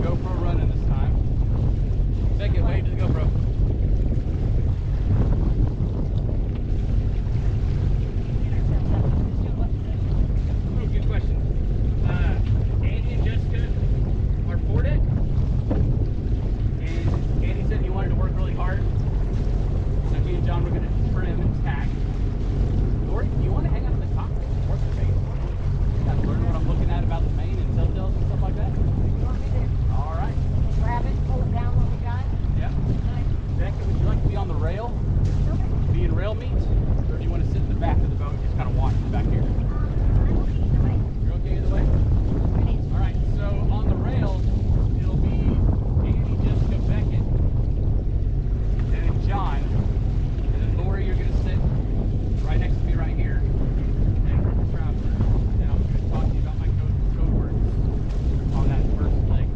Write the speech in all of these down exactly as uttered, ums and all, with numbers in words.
GoPro running this time. Second wave to the GoPro. Oh, good question. Uh, Andy and Jessica are for it. And Andy said he wanted to work really hard. So me and John were going to trim and tack. Lori, do you want to hang out in the cockpit and work the main? Kind of learn what I'm looking at about the main and telltales and stuff like that? You want me to All right. grab it, pull it down what we got? Yeah. Nice. Becca, would you like to be on the rail? Okay. Be in rail meet? Or do you want to sit in the back of the boat and just kind of watch from back here? I'm okay either way. You're okay either way? Ready? All right, so on the rail, it'll be Andy, Jessica, Beckett, and then John. And then Lori, you're going to sit right next to me right here. And Chris Traveler. And I'm going to talk to you about my code, code words on that first leg.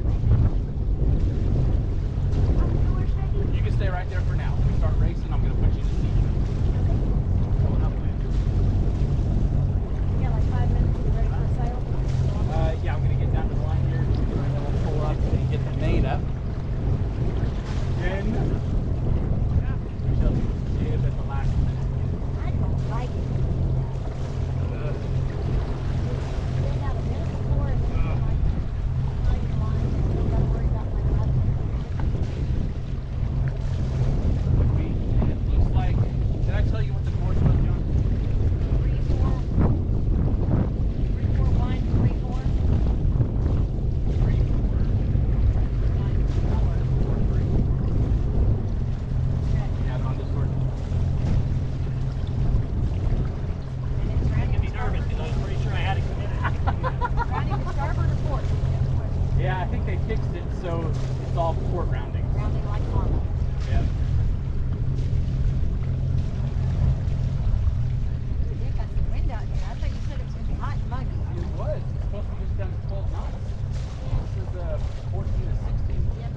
You can stay right there for now. When we start racing, I'm going to put you in the seat. Pulling up with you. You got like five minutes to get ready for a sail? Uh, yeah, I'm going to get down to the line here, and then we'll pull up and get the main up. Then, yeah, we shall give at the last minute. I don't like it. Uh, They got a minute before and then you're like, not even lying. You got to worry about like five minutes. would be, and it looks like, did I tell you what the course was, John? Three, four. Three, four, one, three, four. Three, four, One, four. four, three. Okay. We have it on Discord. And it's rounding to starboard. because I was pretty sure I had it committed. Rounding to starboard or port? Yeah, I think they fixed it so it's all port rounding. Rounding like normal. Yeah. Ooh, they got some wind out here. I thought you said it was going to be hot and muggy. It was. It's supposed to be just down to twelve knots. This is uh, fourteen to sixteen. Yep.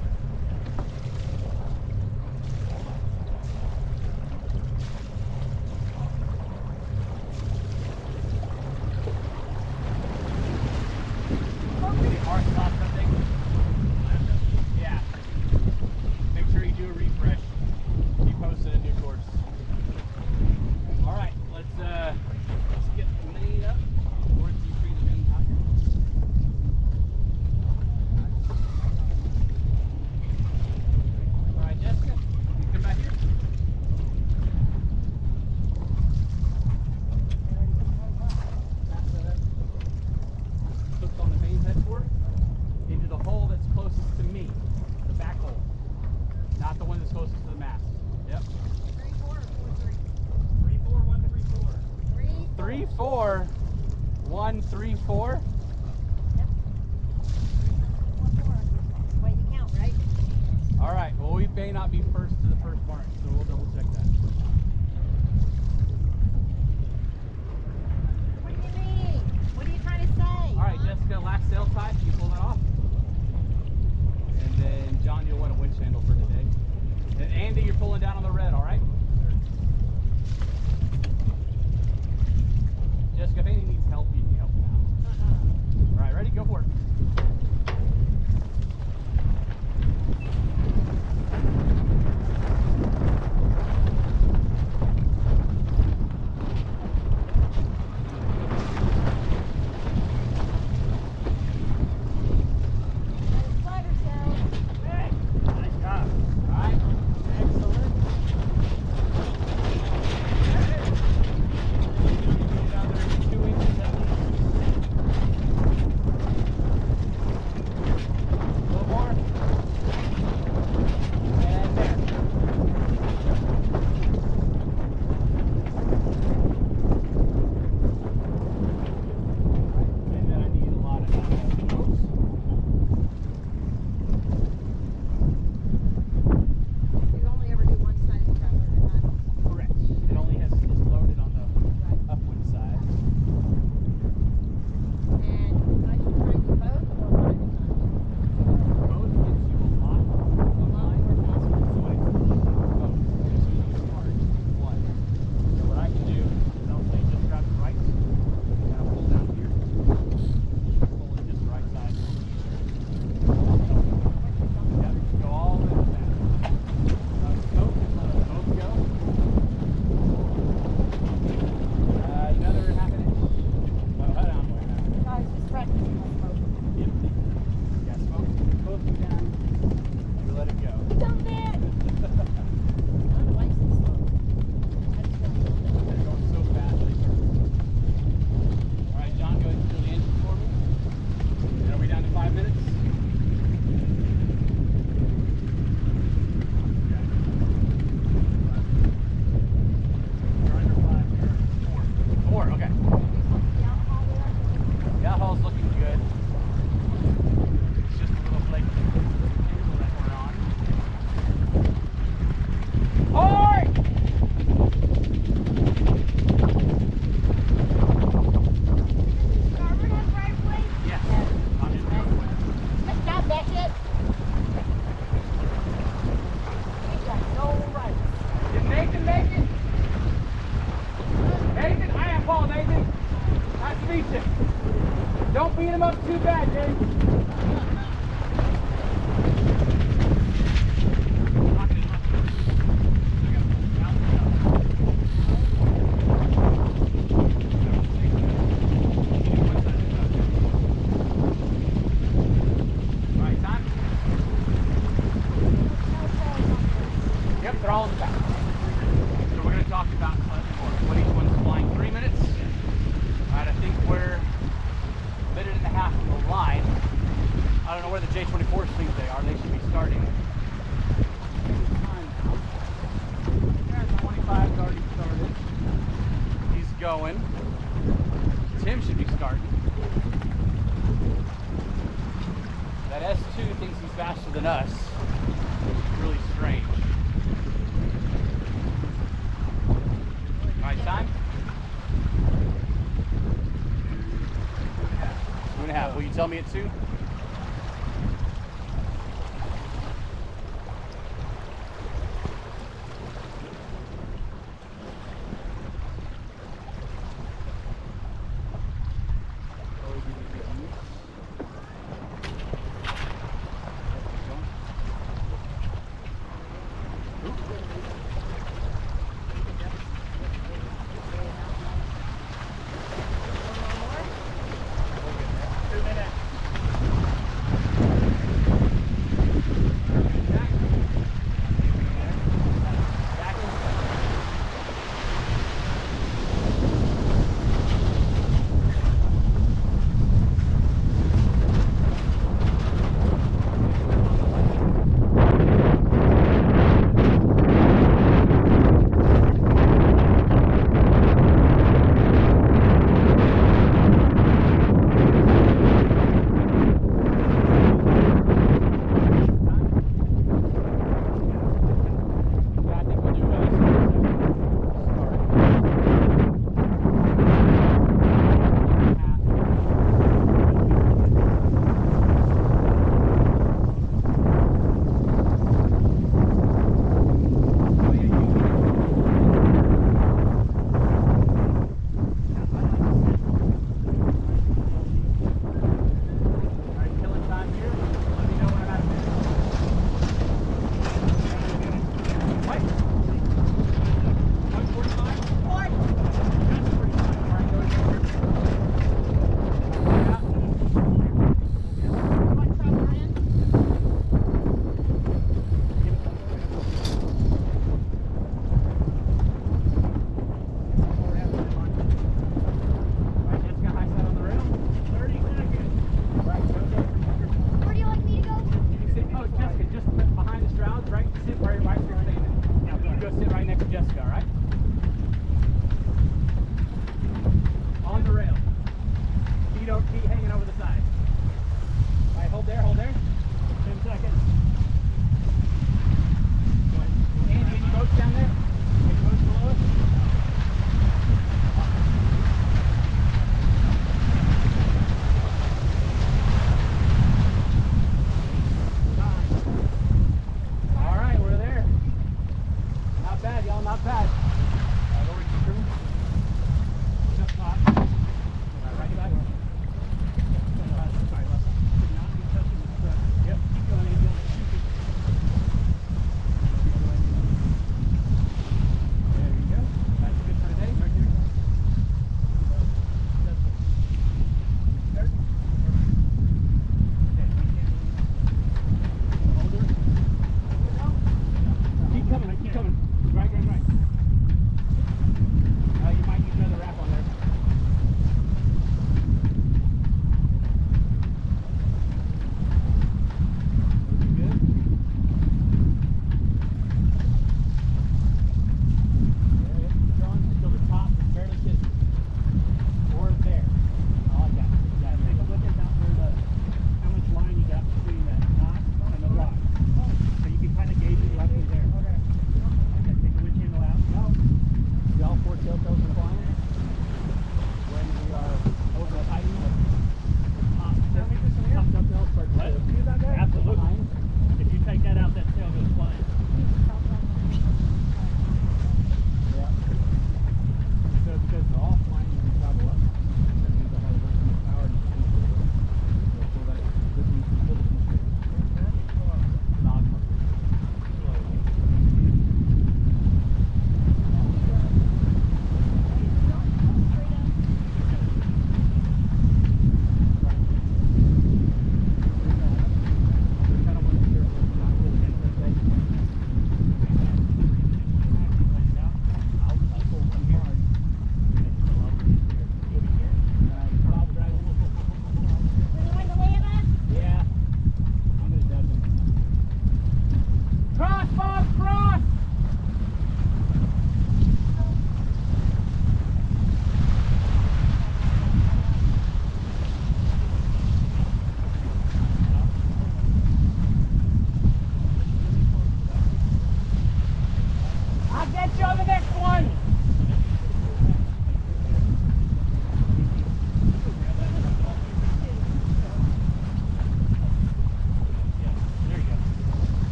Maybe hard stop something. Yeah. Make sure you do a refresh. Keep posted a new course. All right, let's uh, let's get the main up. Towards the tree the main out here. All right, Jessica, you come back here. That's uh, hooked on the main head port into the hole that's closest to me, the back hole, not the one that's closest to the mast. Yep. Three, four, or four, three? Three, four, one, three, four. Three, Three, four, one, three, four. Yep. Four, four. That's the way you count, right? All right. Well, we may not be first to the first mark, so we'll double check that. What do you mean? What are you trying to say? All right, Jessica, last sail tie. Can you pull that off? And then John, you'll want a winch handle for today. And Andy, you're pulling down on the red. All right. Jessica, if Andy needs help, you can help him out. Uh-uh. All right, ready? Go for it. Let it flutter, so. Hey, nice job. All right. Excellent. don't know where the J twenty-four sleeves they are. They should be starting. twenty-five's already started. He's going. Tim should be starting. That S two thinks he's faster than us. It's really strange. Alright, time? Two and a half. Will you tell me at two? Two minutes.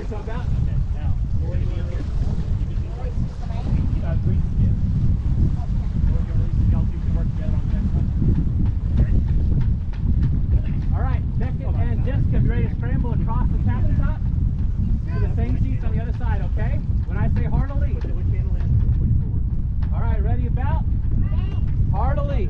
you're talking about? Okay, now, Lori, you here. You just need right. Uh, three, yeah. Lori, you release it. Y'all two can work together on the next one. All right, Beckett and Jessica, be ready to scramble across the cabin top to the same seats on the other side, okay? When I say heartily. Which, which handle in? Push forward. All right, ready about? Heartily.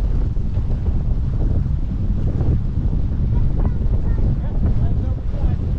Legs over front.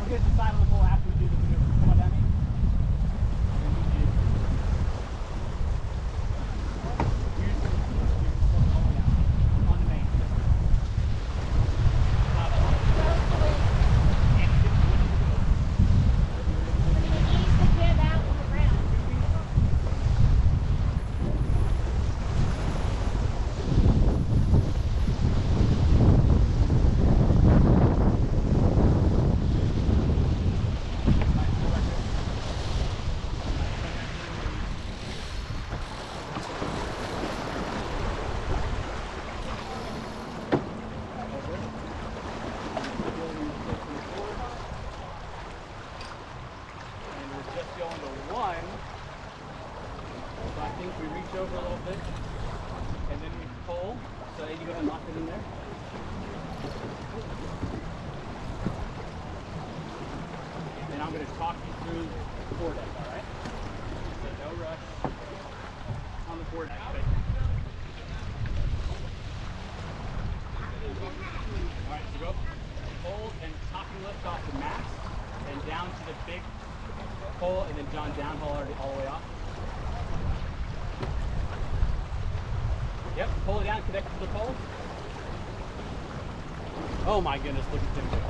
you guys decide on the pole after we do the maneuver. Come on down here. And then we do. Here's the pole down on the main. Uh, Go to the and you just- I mean, ease the kid out on the ground. And we're just going to one. So I think we reach over a little bit and then we pull. So you go ahead and lock it in there. And I'm going to talk you through the foredeck, all right? So no rush on the foredeck. But... All right, so go hold and talking lift off the mast and down to the big pole, and then John downhaul all, all the way off. Yep, pull it down, connect it to the pole. Oh my goodness, look at them go.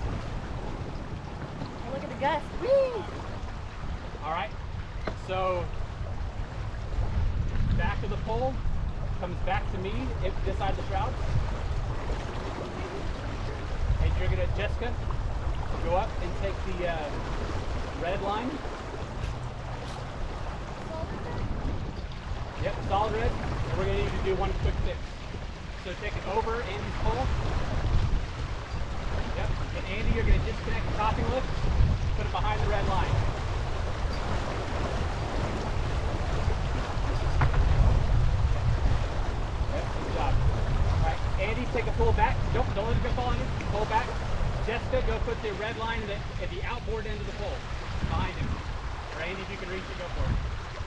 And look at the gust. Whee! All right, so back of the pole, comes back to me, if this side of the shroud. And you're gonna, Jessica, go up and take the uh, red line. Yep, solid red. And we're gonna need to do one quick fix. So take it over Andy's pole. Yep, and Andy, you're gonna disconnect the topping lift, put it behind the red line. Yep, good job. All right, Andy, take a pull back. Don't, don't let it go fall on you. Pull back. Jessica, go put the red line at the, at the outboard end of the pole, behind him. Or Andy, if you can reach it, go for it.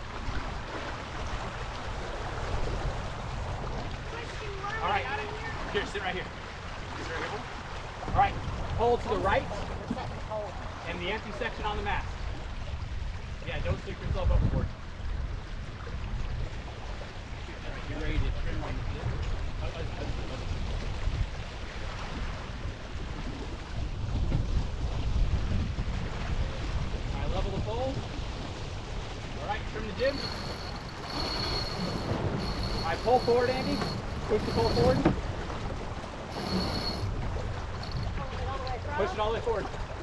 All right, here, sit right here. Sit right here. All right, pull to the right and the empty section on the mast. Yeah, don't stick yourself overboard. You're ready to trim on the flip. Oh, oh, oh, oh. All right, level the pole. All right, trim the jib. All right, pull forward, Andy. Push the pole forward. Push it all the way forward.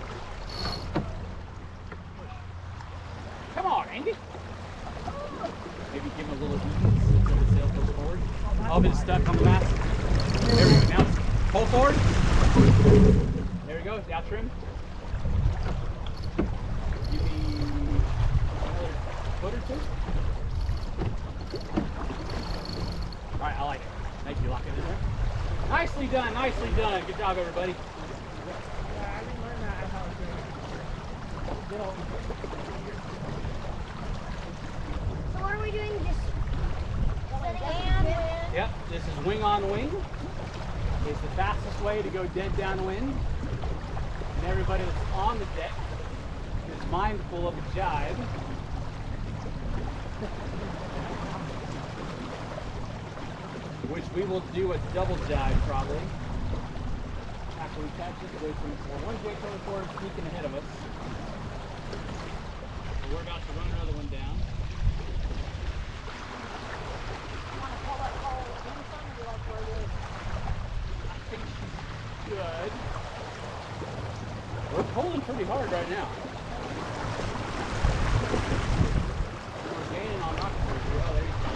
Come on, Andy. Maybe give him a little ease so the sail goes forward. All of it is stuck on the mast. There we go. Now pull forward. There we go. Now trim. Give me another foot or two. All right, I like it. Thank you. Lock it in there. Nicely done. Nicely done. Good job, everybody. So what are we doing? Just setting downwind? Yep, this is wing on wing. It's the fastest way to go dead downwind. And everybody that's on the deck is mindful of the jibe. Which we will do a double jibe probably. After we catch this J twenty-four. One J twenty-four is sneaking ahead of us. So we're about to run another one down. You want to pull that pole in some, or you like where it is? I think she's good. We're pulling pretty hard right now. We're gaining on rockets. Oh, there you go.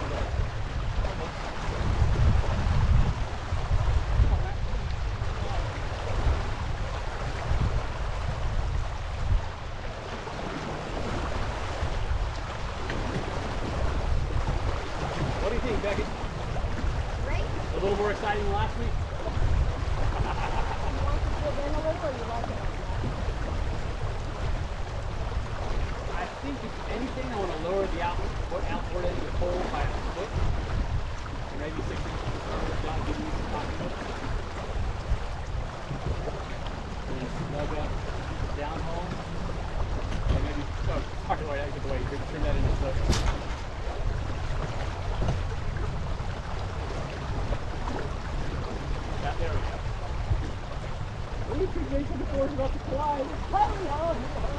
What do you think, Becky? Great. A little more exciting than last week? You want to get in a little, or you like it like that? I think if anything, I want to lower the outboard, foot outboard end of the pole by a foot, or maybe six inches. John, give me some confidence. And then snug up downhaul. Jason before it's about to collide. Oh, no.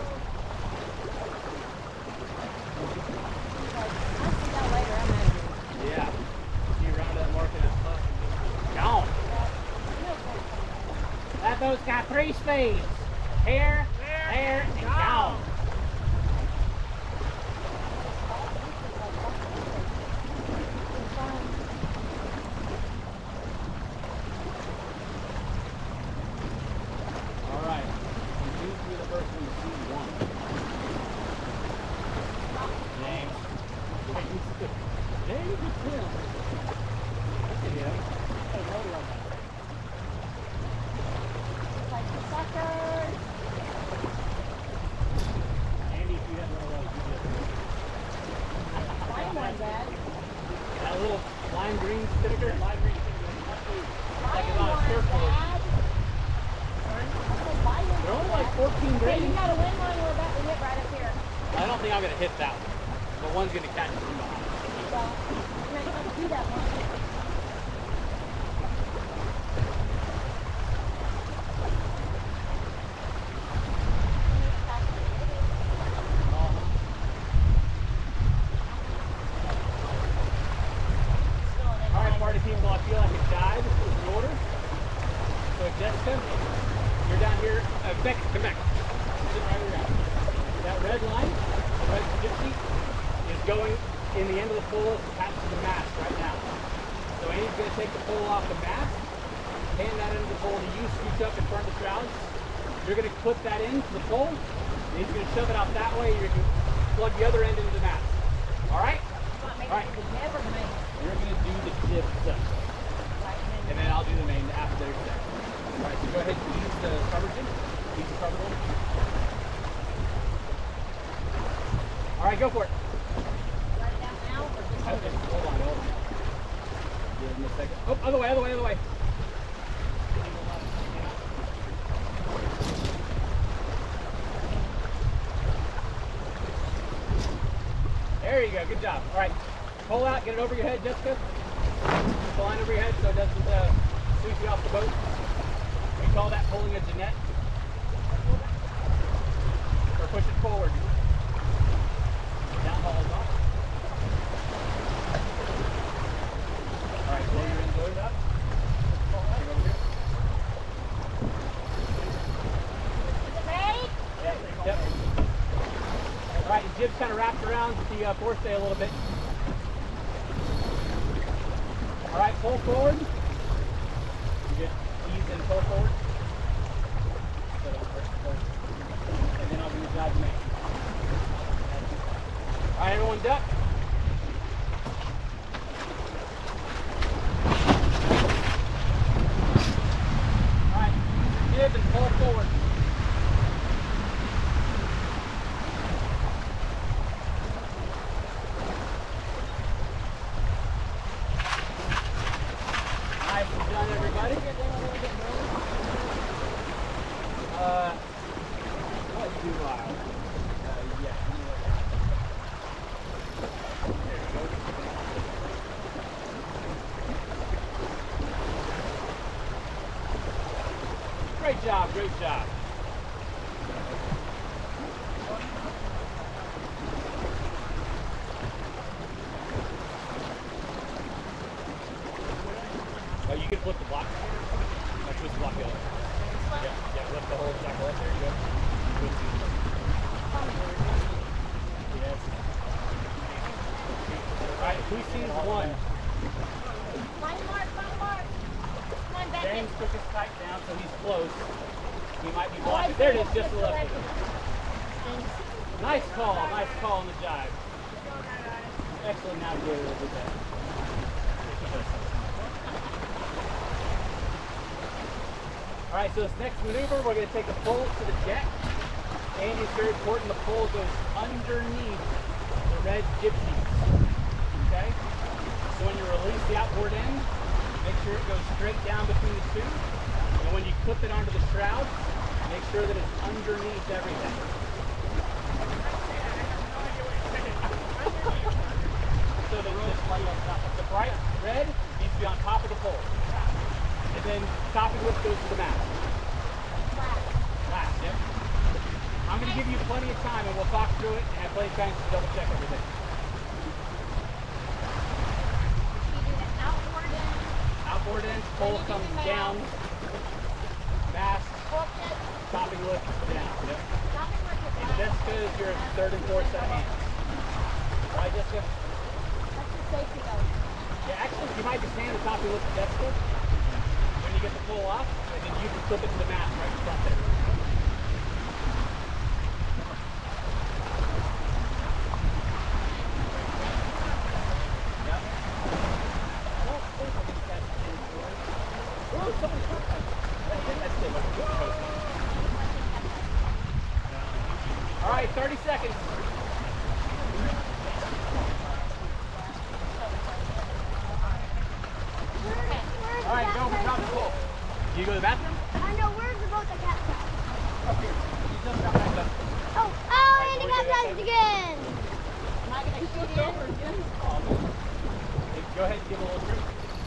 I'll see y'all later. I'm out of here. Yeah. See you around that mark and that puck and just gone. That boat's got three speeds. Here, there, and gone. All right. You used to be the first one to see one. James. James is him. Look at him. Got a motor on that. Like the suckers. Andy, if you had one of those, you did. Mine went bad. That little lime green spinnaker? Lime green spinnaker. Like it's Mine on a went surfboard. bad. I said mine went They're only like bad. fourteen Hey, you grains. got a wind line we're about to hit right up here. I don't think I'm going to hit that one. But one's going to catch it from behind. Well, you might not do that one. All right, party people, I feel like a dive is in order. So Jessica, you're down here. Uh, Beck, come back. Sit right where you're at. That red line, the red gypsy, is going in the end of the pole attached to the mast right now. So Andy's going to take the pole off the mast, hand that into the pole to you, scooch up in front of the shrouds. You're going to clip that into the pole, and he's going to shove it out that way. You're going to plug the other end into the mast. All right? All right. The never main. You're going to do the jib section, and then I'll do the main after they're set. All right, so go ahead and ease the starboard jib. Ease the starboard one. All right, go for it. Right down now or just hold Okay, it? hold on, hold on. Give him a second. Oh, other way, other way, other way. There you go, good job. All right, pull out, get it over your head, Jessica. Put the line over your head so it doesn't uh, sweep you off the boat. We call that pulling a Jeanette. Or push it forward. Downhaul is off. All right, pull your end load up. Bring it over here. Is it ready? Yep. All right, your jib's kind of wrapped around the uh, forestay a little bit. All right, pull forward. You get ease and pull forward. And then I'll do the dive main. All right, everyone duck. All right, use your jib and pull forward. Nicely done, everybody. Uh, what do I? Uh, yeah. There you go. Great job, great job. Oh, you can flip the block. Like twist the block the other way. Yeah, yeah, lift the whole jackal up. There you go. Twist the Yes. Alright, who sees one? Line mark, line mark. Come on, back James in. took his kite down, so he's close. He might be Oh, I blocking. There it is, see. just to the left of him. Nice call, nice call on the jive. Excellent navigator with that. Alright, so this next maneuver, we're going to take a pull to the deck. And it's very important the pull goes underneath the red gypsies. Okay? So when you release the outboard end, make sure it goes straight down between the two. And when you clip it onto the shroud, make sure that it's underneath everything. So the, the, the bright red needs to be on top of the pole. And then topping whip goes to the mast. plenty of time and we'll talk through it and have plenty of time to double check everything. You do the outboard end, Outboard end, pole Then you do comes the mast. down, mast, hook it, topping lift down. Yep. nothing like it. And Jessica is your third and fourth set of hands. Right, Jessica? That's the safety though. Yeah, actually, you might just hand the topping lift to Jessica when you get the pull off, and then you can flip it to the mast right in front there. All right, thirty seconds. All right, go for drop the pole. Do you go to the bathroom? I know, where's the boat that got out? Up here. You just got back up. Oh, oh, Andy got touched again. Am I going to shoot in? Over again. Oh, man. Hey, go ahead and give it a little trip.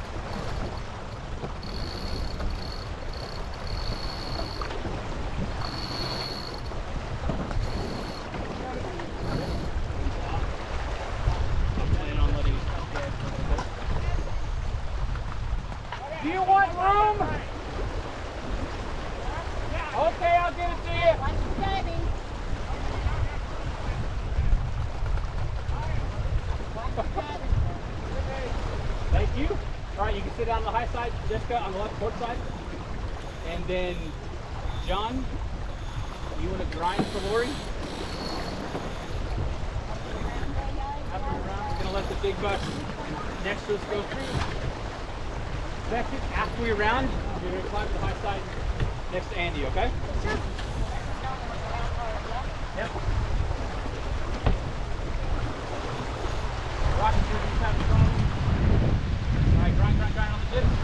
Do you want room? Okay, I'll give it to you. Watch the diving. Thank you. All right, you can sit down on the high side, Jessica on the left port side. And then, John, you want to grind for Lori? After the round, we're going to let the big buck next to us go through. Second, after we round, you're going to climb to the high side next to Andy, okay? Sure. Yep. Rocking through these types of problems. All right, grind, grind, grind on the dip.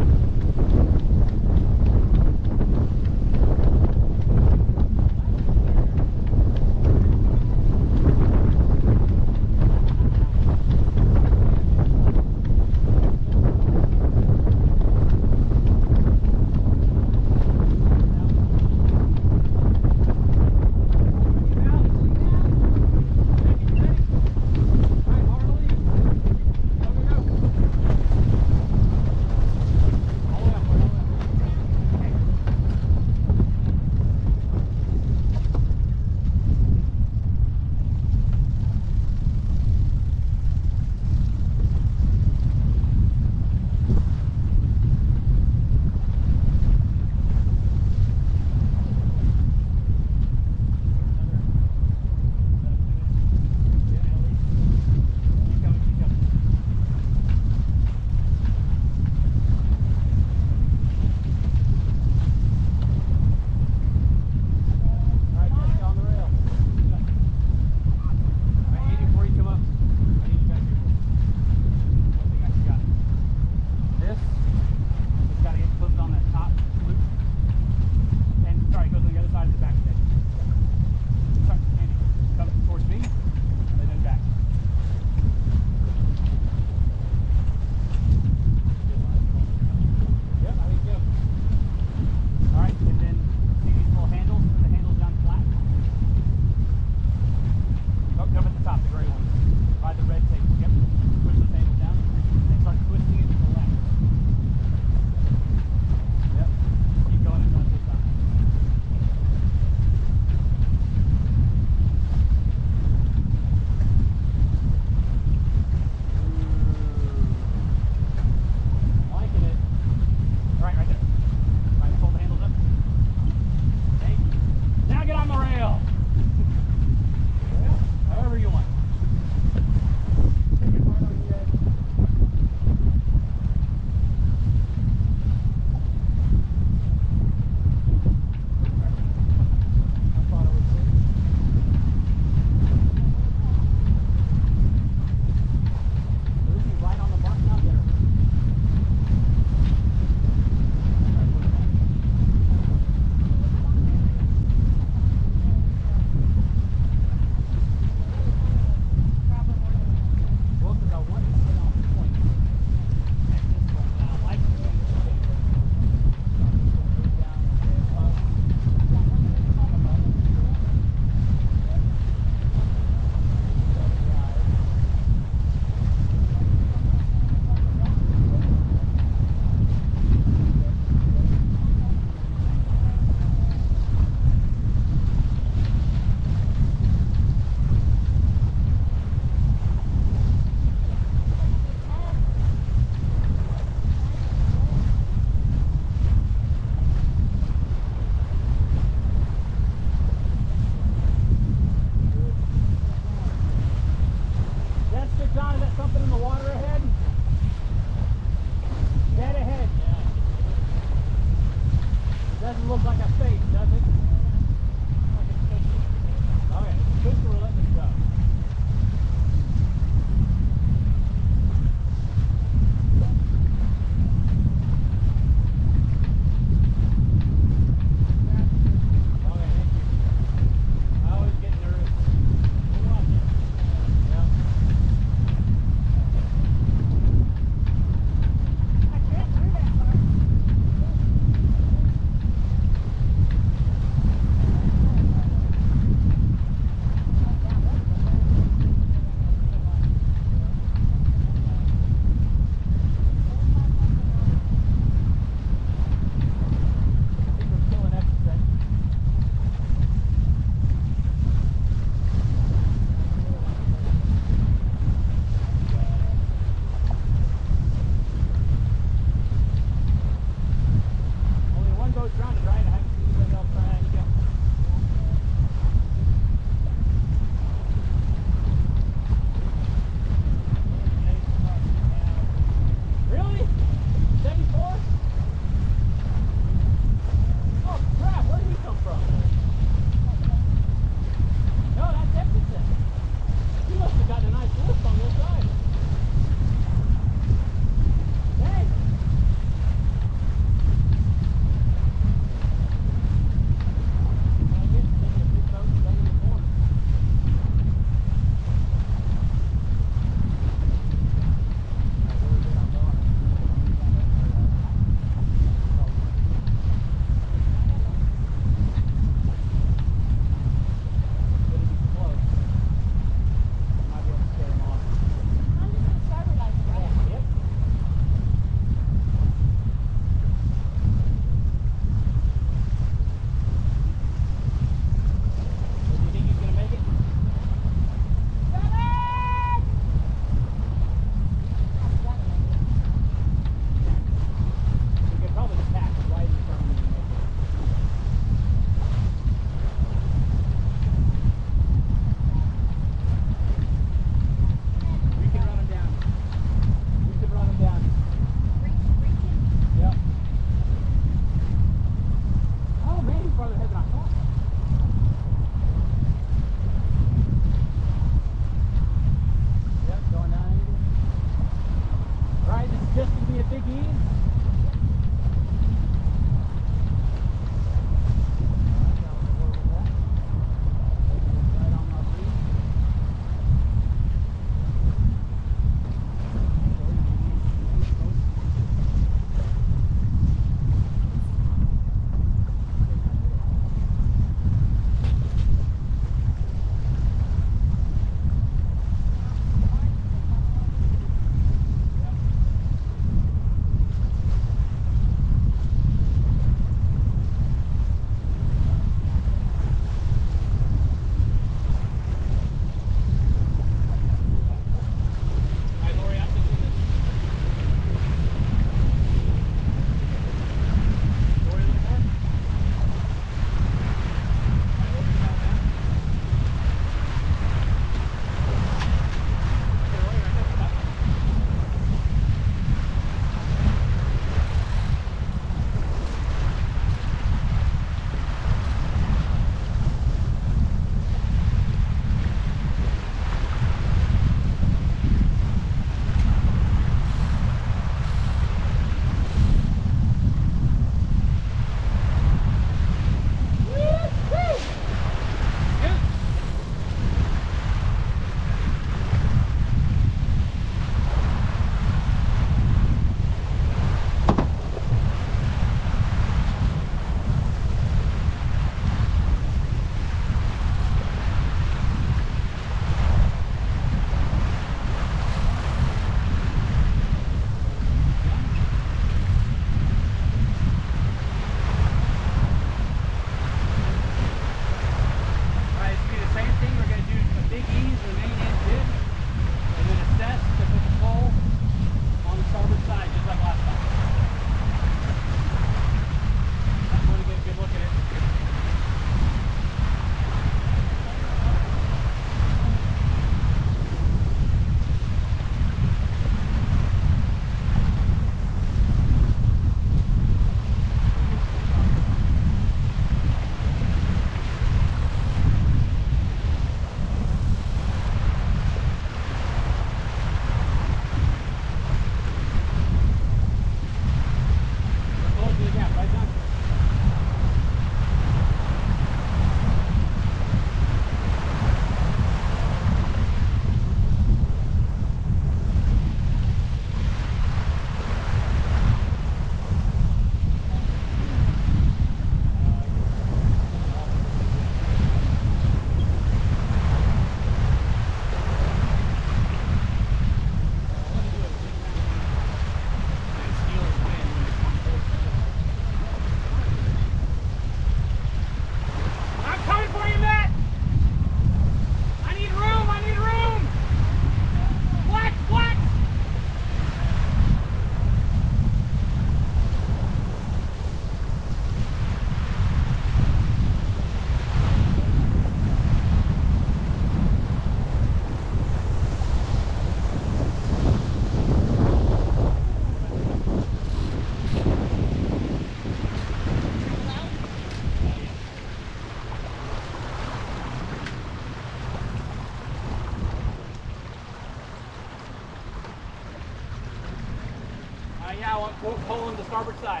yeah, I want pull, pull on the starboard side.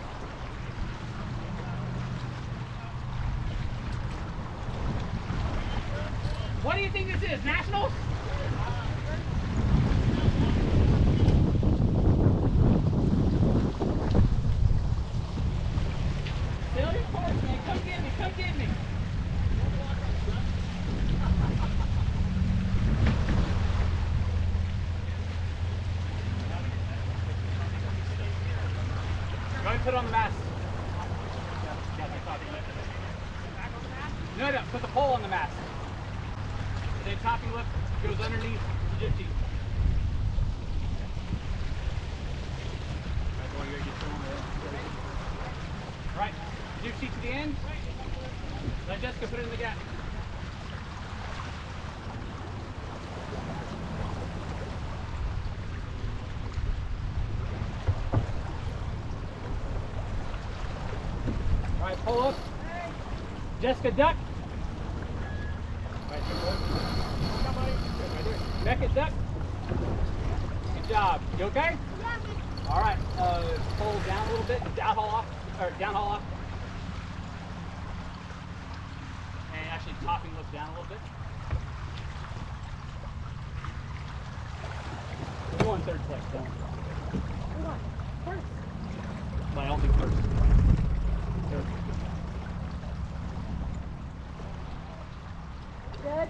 What do you think this is? Nationals? Silly horse, man. Come get me. Come get me. Go ahead and put it on the mast. No, no, put the pole on the mast. And then topping lift goes underneath the jib seat. Right, jib seat to the end. Let Jessica put it in the gap. All right, pull up. Jessica, duck. Right, Neck it, duck. Good job. You okay? Yeah. All right. Uh, pull down a little bit. Downhaul off, or downhaul off. And actually topping lift down a little bit. We won third place, don't we? We want first. But I don't think first. Third. Good.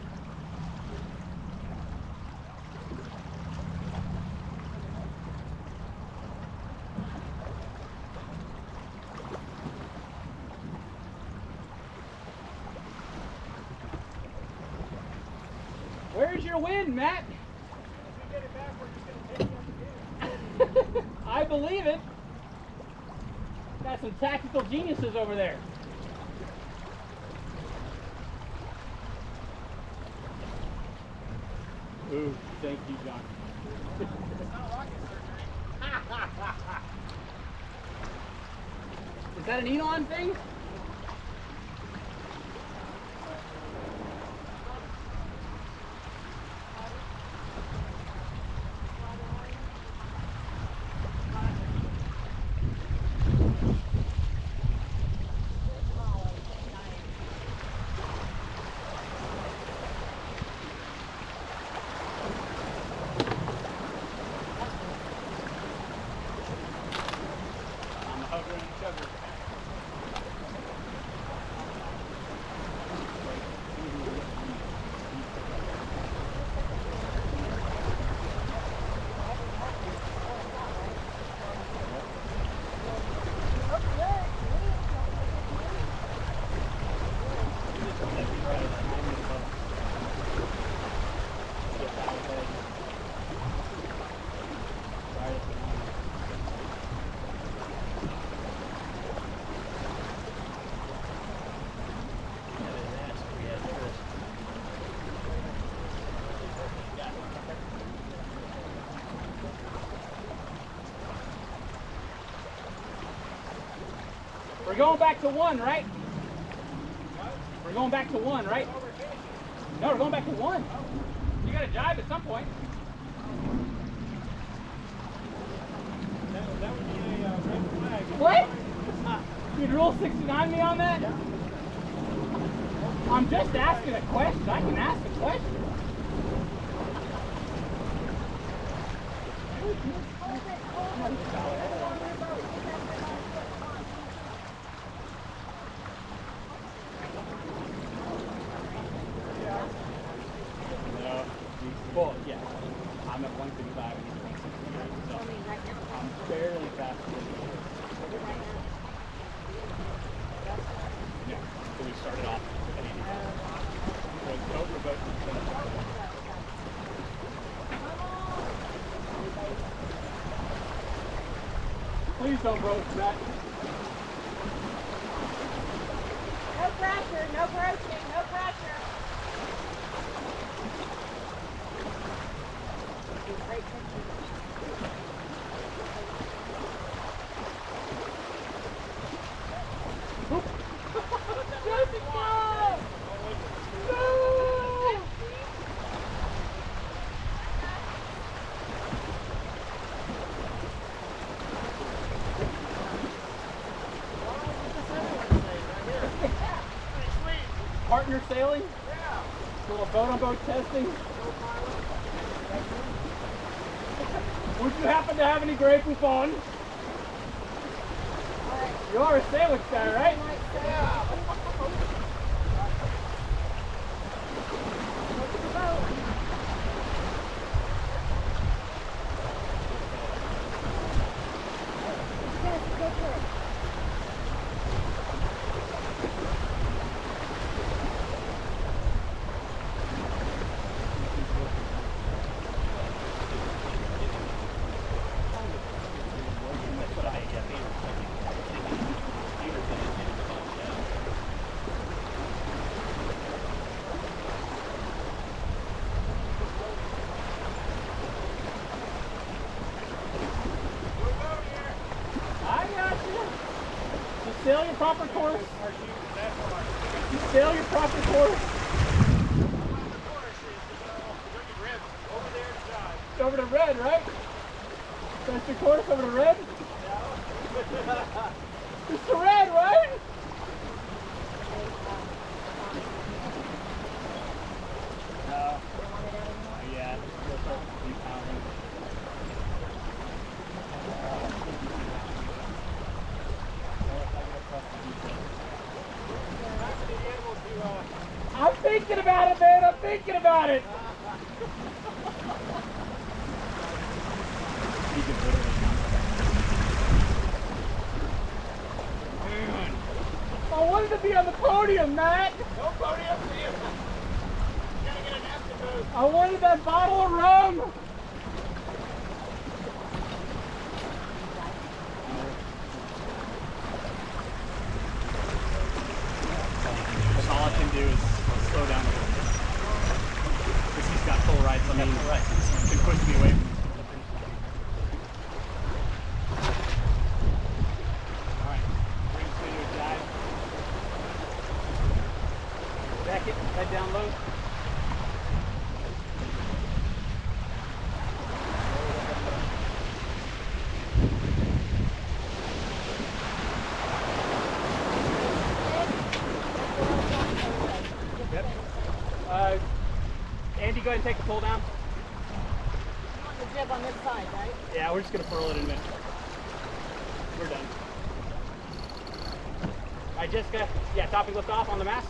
Where's your wind, Matt? I believe it. Got some tactical geniuses over there. Ooh, thank you, John. Is that an Elon thing? We're going back to one, right? We're going back to one, right? No, we're going back to one. You got to jive at some point. That, that would be a uh, red flag. What? You'd rule sixty-nine me on that? I'm just asking a question. I can ask a question. No. Well, yeah. I'm at one fifty-five and he's at one sixty-eight, so I'm barely faster than you. Yeah. So we started off at eighty-five. So both were both in the finish. Please don't broach that. No pressure, no broaching, no pressure. Great picture. Jessica! No! partner sailing? Yeah. A little boat on boat testing? Would you happen to have any Grey Poupon? You are a sailing guy, right? Yeah. Sail your proper course. You sail your proper course. Over to red, right? That's your course over to red? It's to red, right? No. Yeah. I'm thinking about it, man. I'm thinking about it. I wanted to be on the podium, Matt. No podium for you. You gotta get an afterboat. I wanted that bottle of rum. All I can do is slow down a little bit. Because he's got full rights. I mean, full rights. He can push me away from the finish line. Alright, bring to a dive. Back it, head down low. Uh, Andy, go ahead and take the pull down. You want the jib on this side, right? Yeah, we're just going to furl it in a minute. We're done. All right, Jessica. Yeah, topping lift off on the mast.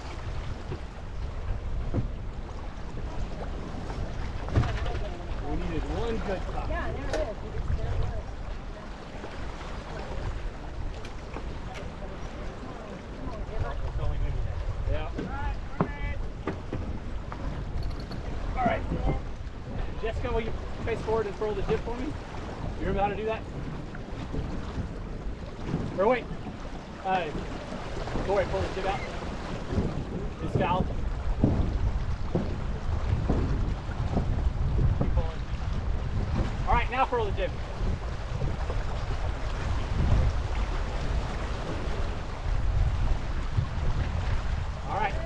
We needed one good top. Yeah, there it is. There it is. Yeah. All right. Jessica, will you face forward and furl the jib for me? You remember how to do that? Or wait. Uh, go ahead, pull the jib out. It's fouled. Keep pulling. All right, now furl the jib. All right.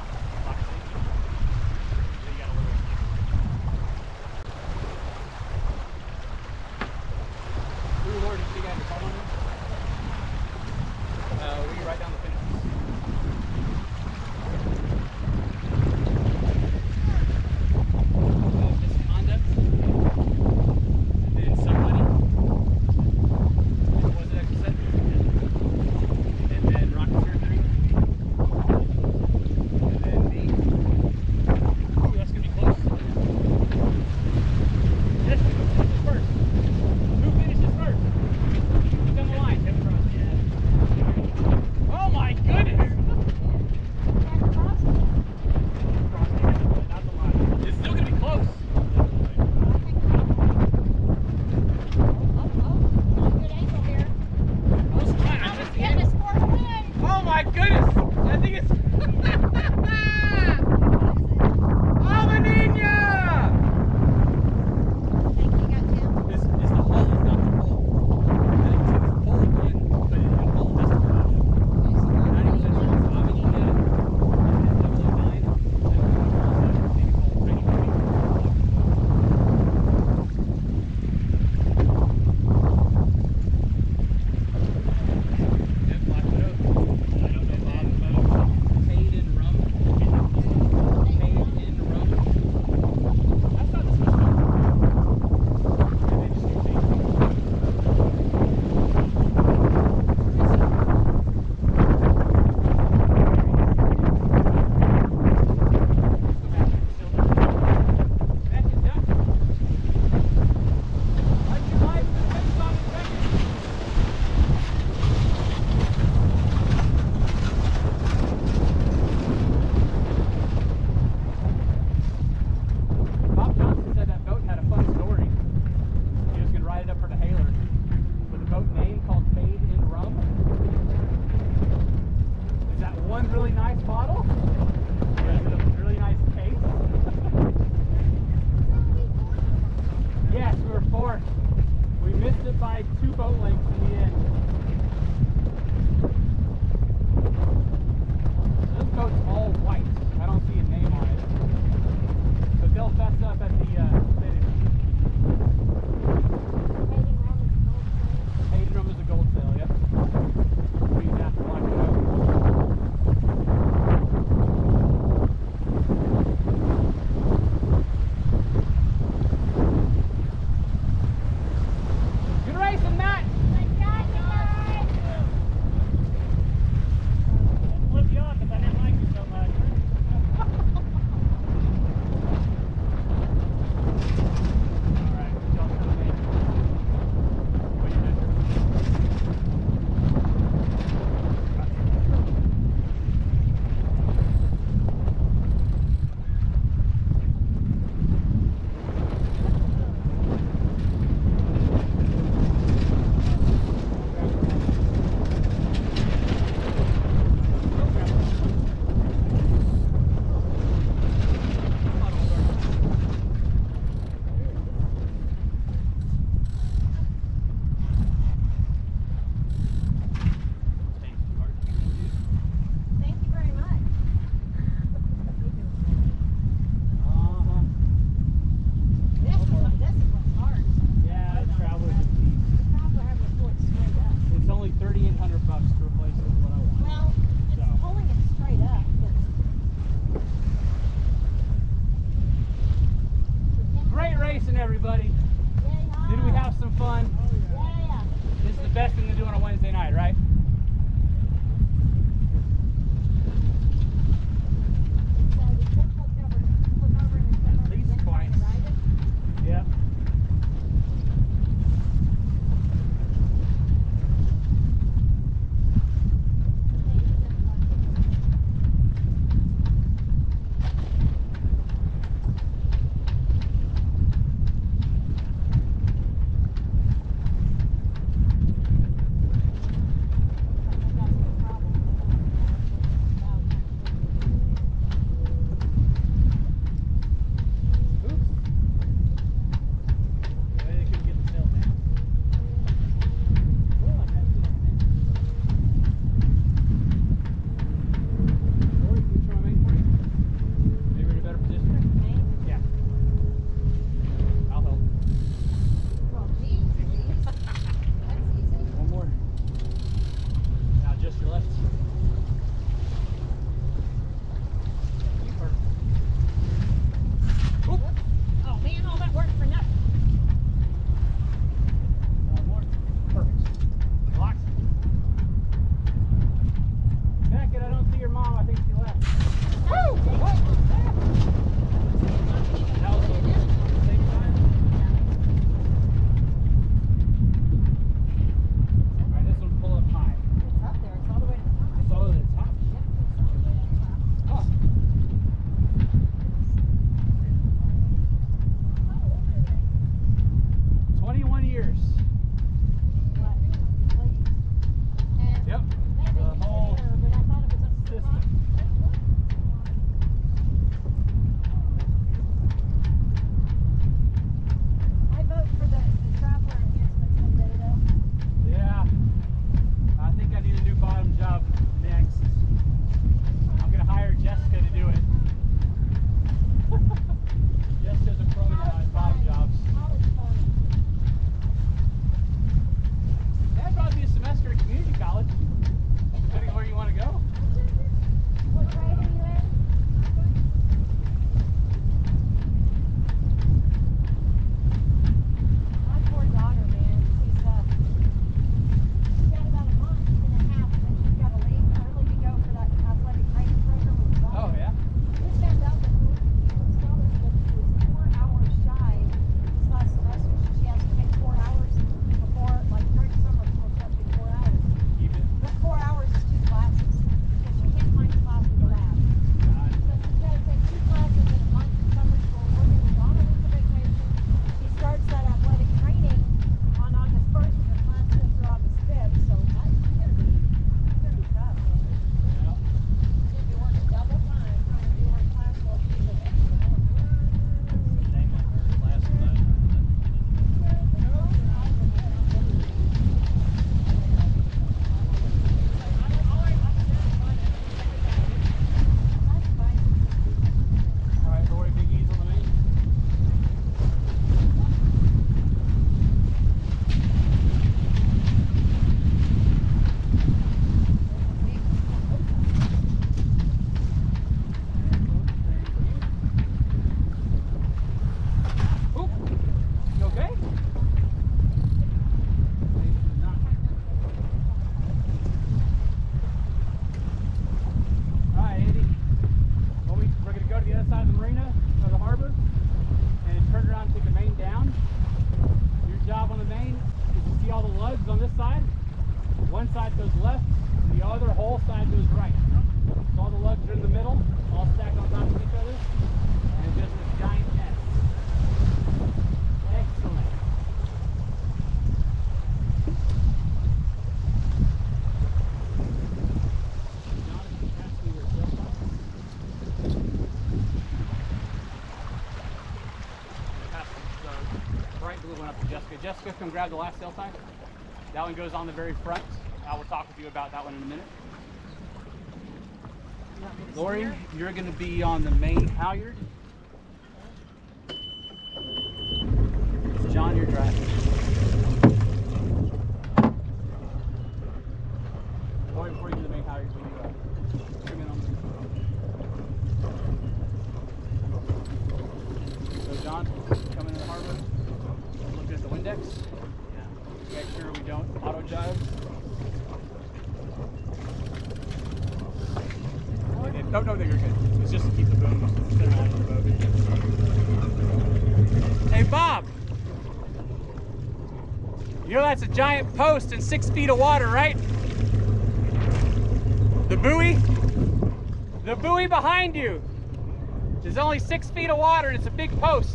Uh, will you write down the finish? Uh, misconduct, and then somebody. Jessica. Jessica, come grab the last sail tie. That one goes on the very front. I will talk with you about that one in a minute. Lori, you're going to be on the main halyard. John, you're driving. Lori, before you do the main halyard, will you uh, trim in on the... So John, coming in the harbor, looking at the Windex. Yeah. Make sure we don't auto jive. No, no, no, you're good. It's just to keep the boom center line of the boat. Hey, Bob! You know that's a giant post and six feet of water, right? The buoy? The buoy behind you is only six feet of water and it's a big post.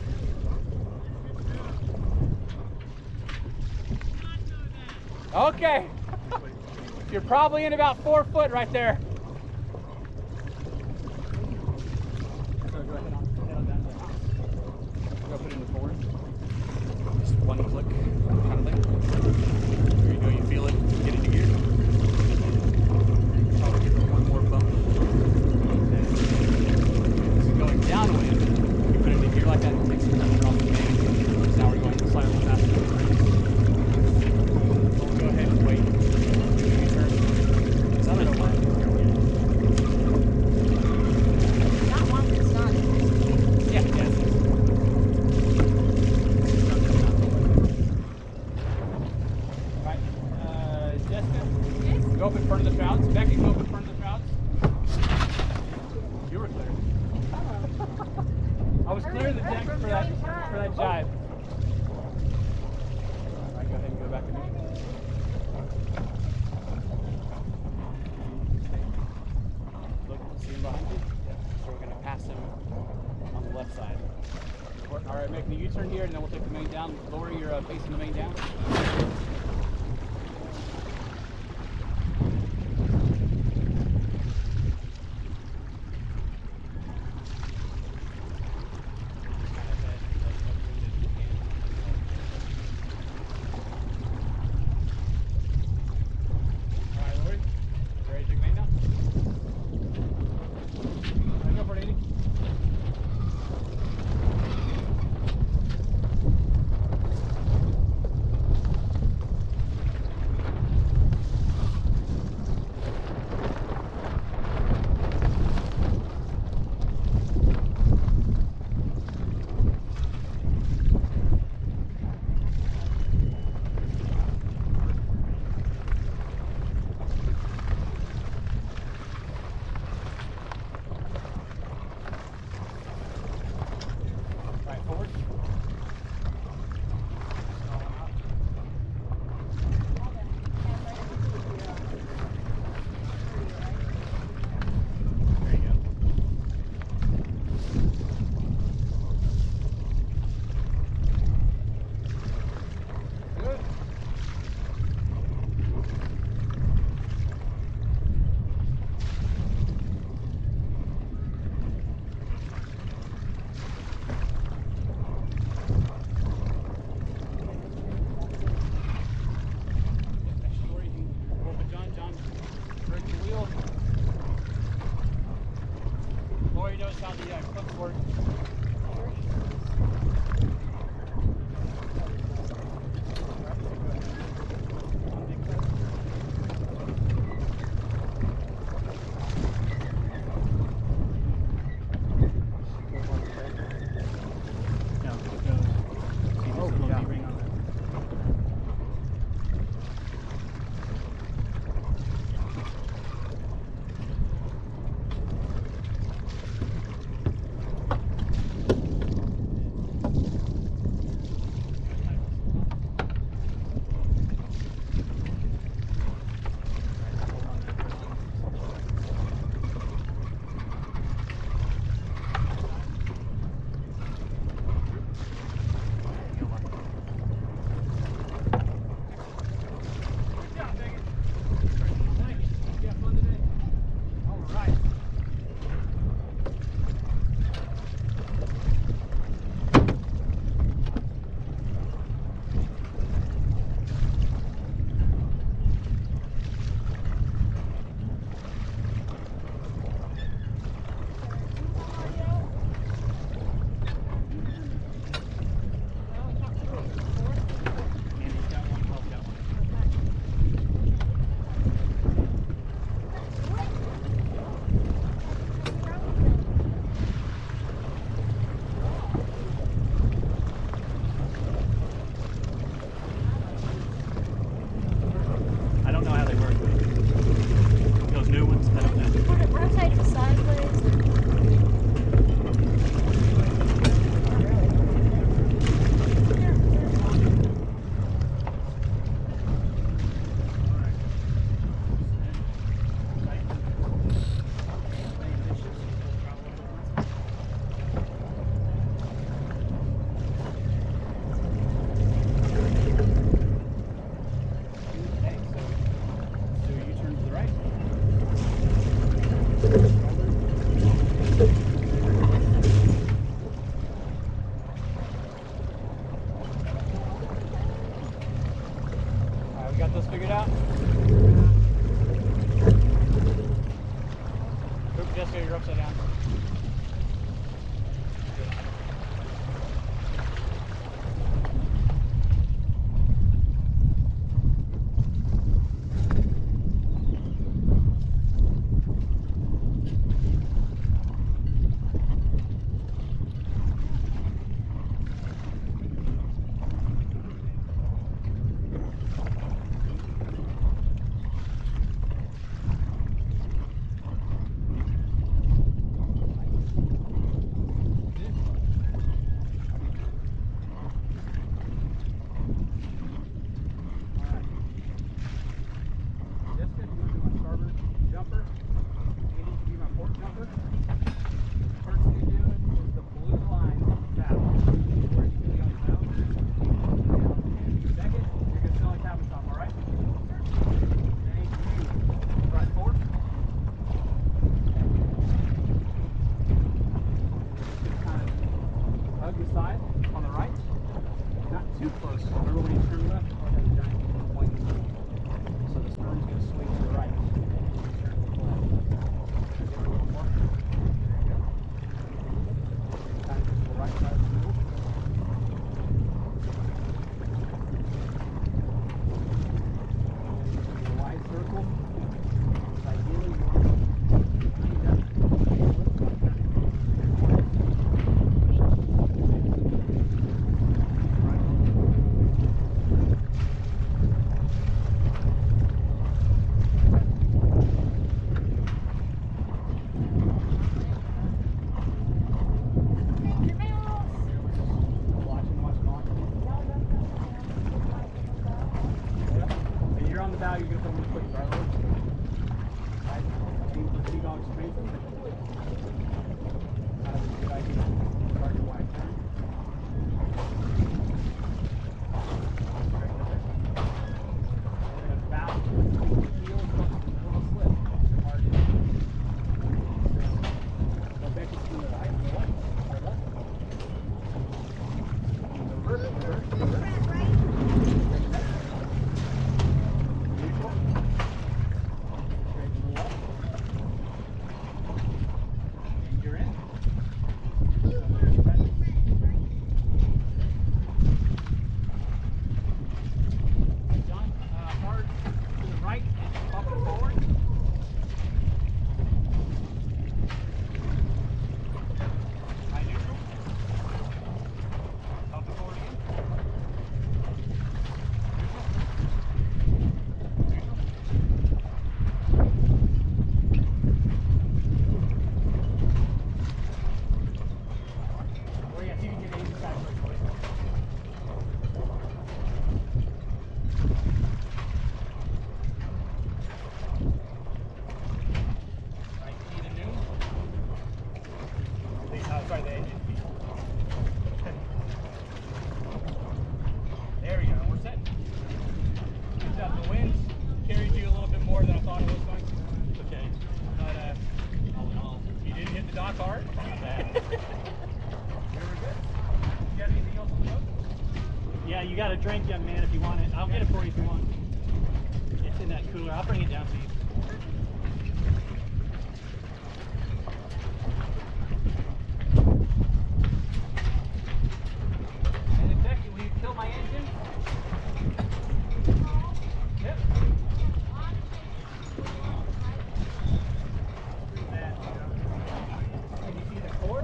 Okay. You're probably in about four foot right there. One click kind of thing. There you go, you feel it, get into gear. Probably give it one more bump. And this is going downwind. You put it into gear like that, it takes the pressure off the main. So now we're going slightly faster. We'll go ahead and wait. Turn. Because I'm going to let it go in. Not one that's not. Yeah, yes. Go up in front of the crowds. Becky, go up in front of the crowds. You were clear. I was clear of the deck for that, for that jive. All right, go ahead and go back in there. Look, see him behind you? Yeah. So we're going to pass him on the left side. All right, making a U-turn here, and then we'll take the main down. Lori, you're uh, facing the main down. How the uh, clips work. you're upside down. Yeah, you got a drink, young man, if you want it. I'll get it for you if you want. It's in that cooler. I'll bring it down to you. And in fact, will you kill my engine? Yep. Can you see the core?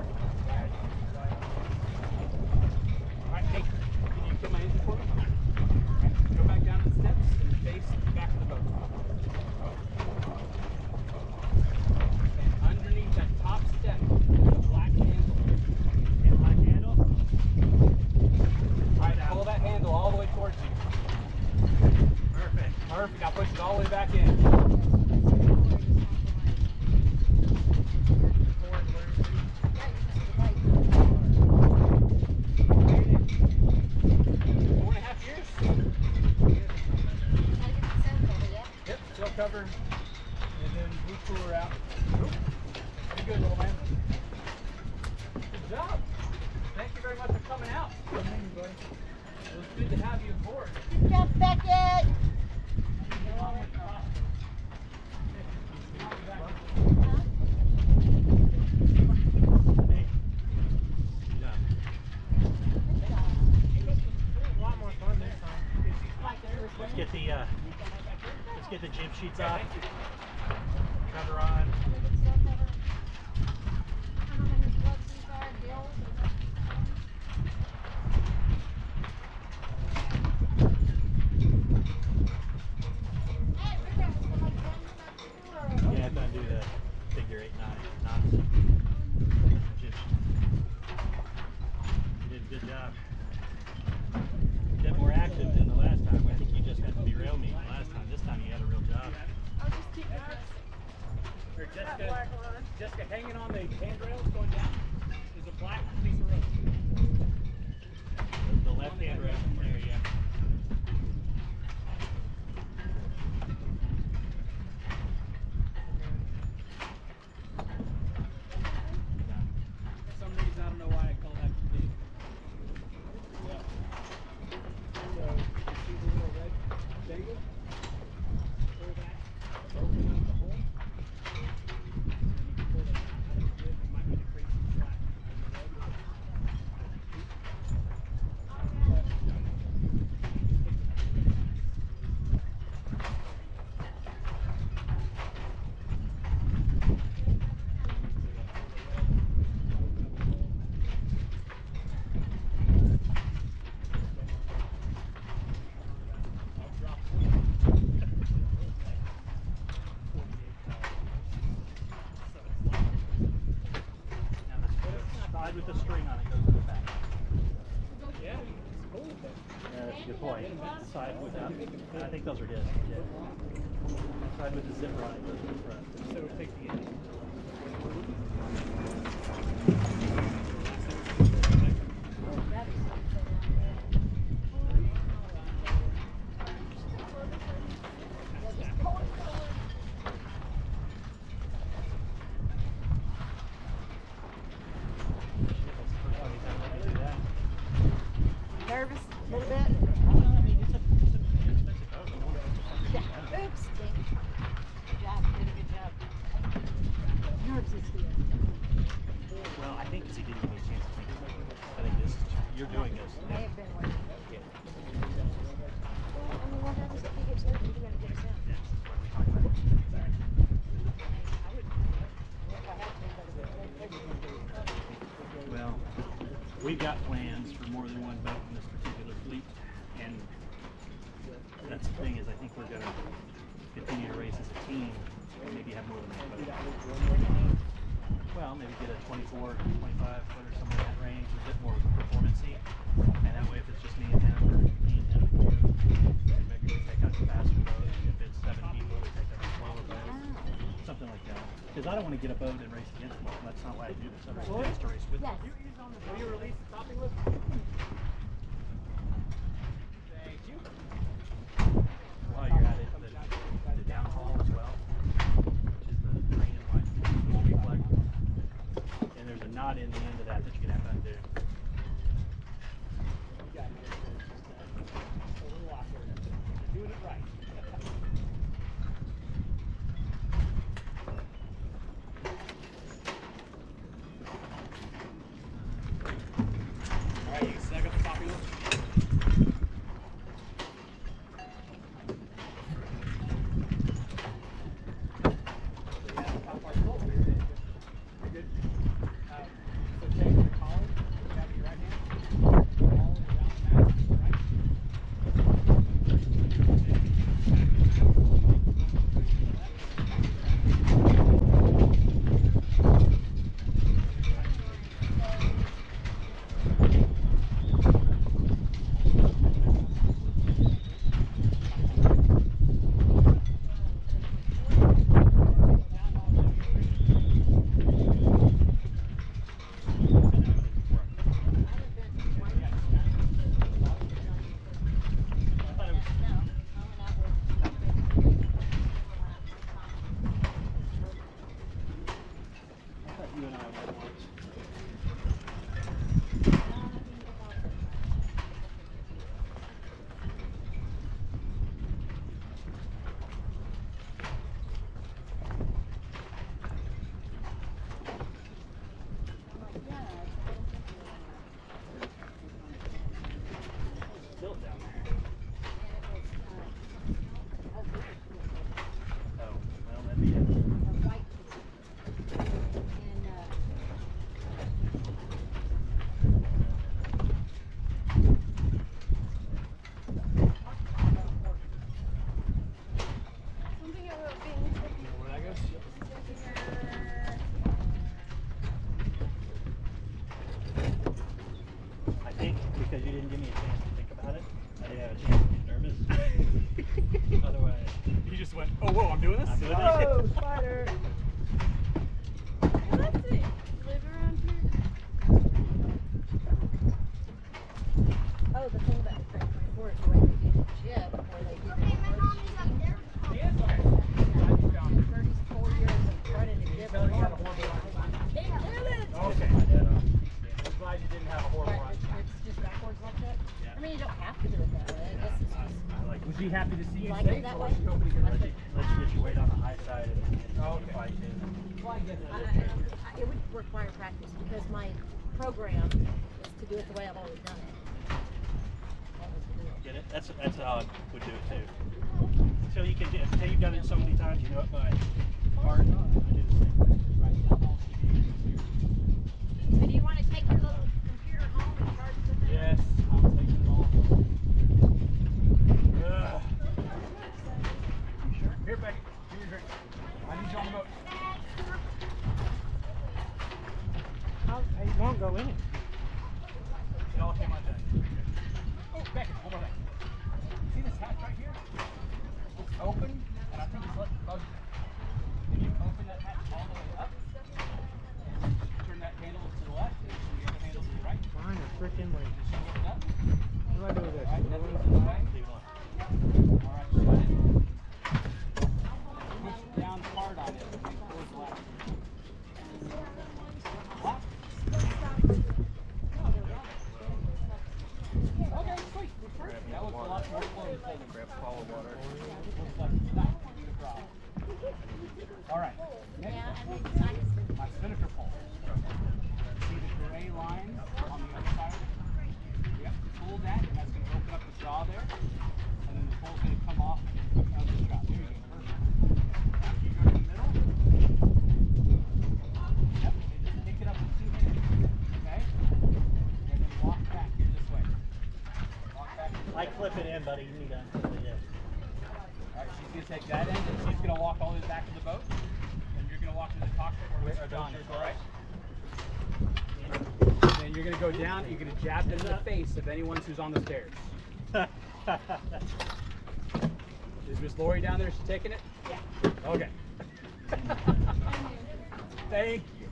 Alright, hey, can you kill my engine for me? Alright, go back down the steps and face the back of the boat. sheets Yeah, off. thank you. Cover on. Good stuff ever. I don't know how many plugs inside, deal with it. Hey, we got somebody coming up to Yeah, I'm gonna do the figure eight nine knots. Just, you did a good job. Bit more active than the last time. I think you just got to derail me the last time. This time you had a real job. I'll just keep that. Or That Jessica, black line. Jessica hanging on the handrails going down is a black piece of rope. The, the left hand rail. There, yeah. For some reason, I don't know why I call that complete. So, you see the little red dangle? Pull that, open up the hole. And you can pull it out of the bit. You might need to create some slack in the rope. Now the side with the string on it goes to the back. Yeah, it's cool. Yeah, that's a good point. Side without. I think those are his. Yeah. Side with the zipper on it goes to the front. So take the end. Nervous a little bit? I mean, it's a, it's a expensive boat. Yeah. Oops. Good job. Did a good job. Nerves is good. Well, I think because he didn't give me a chance to think about it. I think this, you're doing this. May have been one. Yeah. Well, I mean, what happens if he gets hurt? You gotta get us out. That's what we talked about. I would. If I had to, but it- Well, we've got plans for more than one boat in this particular fleet, and that's the thing is I think we're going to continue to race as a team and maybe have more than one boat. Well, maybe get a twenty-four, twenty-five footer, somewhere in that range, a bit more performance-y, and that way if it's just me and him, or me and him and you, then maybe we take out the faster boat. If it's seven people, we take out the slower boat, something like that. Because I don't want to get a boat and race against them. That's not why I do this. I'm just to race with them. Yes. Will you release the topping lift? Thank you. While you're at it, the, the downhaul as well, which is the drain and line reflect. And there's a knot in the end of that that you're going to have to undo. You got it. Just a little lock there. You're doing it right. All right, you can snug up the topping lift. didn't give me a chance to think about it. I didn't have a chance to get nervous. Otherwise, You just went, oh, whoa, I'm doing this? I'm doing Oh, it. spider. Well, let's see. Live around here. Oh, the thing about the tractor before is the way they did the chip, where they did the Yes, okay. thirty-four years of running the chip. Tell me you had a horrible Okay. I'm glad you didn't have a horrible Right, run. it's, it's just backwards like that. I mean, you don't have to do it that way. I guess it's just. I like Was he happy to see You you like it safe, that or way? was he hoping to get let ready? you, let you get your weight on the high side and then Oh, okay. fight in. Well, I get I, that. I, it would require practice because my program is to do it the way I've always done it. That was the deal. Get it? That's that's how I would do it too. Until you can do, until you've done it so many times, you know it by heart. I do the same. So do you want to take your little computer home and charge the thing? Yes, I'm taking it all. Ugh. You sure? Here, Becky. Give me a drink. I need you on the boat. It won't go in it. It all came out done. Oh, Becky, one more thing. See this hatch right here? It's open, and I think it's let the bugs in. If you open that hatch all the way up, turn that handle to the left, and the other handle to the right. Fine, a freaking like. Lift it up. What do I do with this? All right, nothing's in the way. Leave it on. All right, shut it. Push down hard on it and close the latch. Lock. Okay, sweet. That was a lot more flow to take. Grab a bottle of water. Looks like it's not gonna be a problem. All right. Next Yeah, one. and then I just. My spinnaker pole. See the gray lines on the other side? Yep. Pull that, and that's going to open up the jaw there. And then the pole's going to come off of the jaw. There you go. Perfect. After you go to the middle. Yep. And just pick it up with two hands. Okay? And then walk back here this way. Walk back this way. I clip it in, buddy. You need to unclip it in. All right, she's going to take that end, and she's going to walk all the way back to the boat. And you're going to walk to the cockpit where Mister John is, all right? And then you're going to go down, and you're going to jab them in the face of anyone who's on the stairs. Is Miss Lori down there? Is she taking it? Yeah. Okay. Thank you.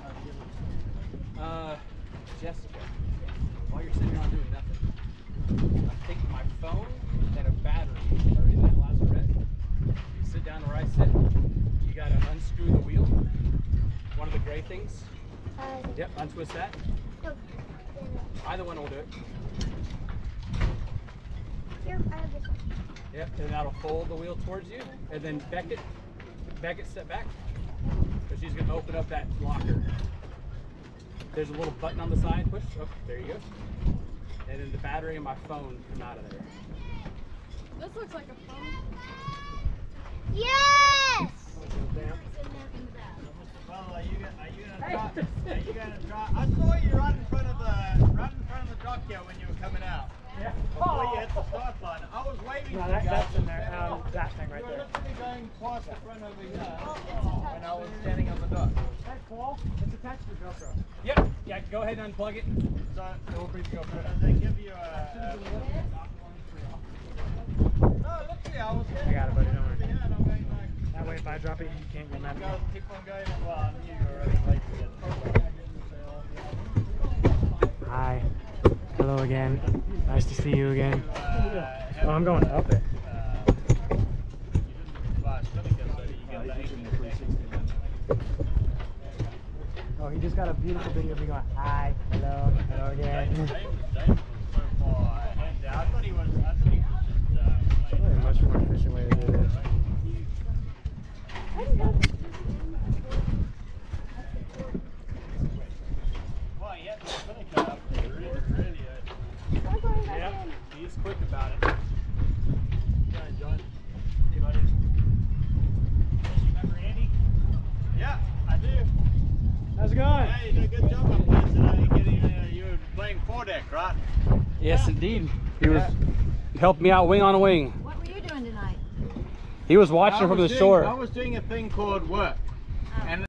Uh, Jessica, while you're sitting around doing nothing, I think my phone and a battery are in that lazarette. You sit down where I sit. You got to unscrew the wheel. One of the gray things. Uh, Yep, untwist that. no, Either one will do it. here, I have this one. Yep, and that'll fold the wheel towards you. And then Beckett, Beckett, step back. So she's going to open up that locker. There's a little button on the side. Push. Oh, there you go. And then the battery and my phone come out of there. This looks like a phone. Yes! Well, are you, are you gonna try? Are you gonna try? I saw you right in front of the right in front of the dock here when you were coming out. Yeah. Before you hit the start line, I was waiting No, for that, you guys that's to in there. stand Um, up. that thing You right were there. literally going past the front over here when I was standing on the dock. That Paul, it's attached to the Velcro. Yep. Yeah, go ahead and unplug it. So, Feel free to go for it. so they give you a. a no, literally, I was I got it, buddy. Don't worry. over here and I'm going like. That way, if I drop it, you can't get mad You at guys me. keep on going. Well, I knew you were already late to get the program. Hi. Hello again. Nice to see you again. Uh, Oh, I'm going up it. uh, you didn't buy a spinnaker, so you get the eight. Oh, he just got a beautiful video of me going, hi, hello, hello again. James, James was so far ahead there. I thought he was. I thought he was just uh, Probably playing. a much more efficient way to do this. Well, he had the spinnaker up there really, really early. Yeah, he's quick about it. Go ahead, John. Hey, buddy. Remember Andy? Yeah, I do. How's it going? Hey, you did a good job up there today. Getting, uh, you were playing foredeck, right? Yes, indeed. He was helped me out wing on a wing. What were you doing tonight? He was watching I from the was doing- shore. I was doing a thing called work.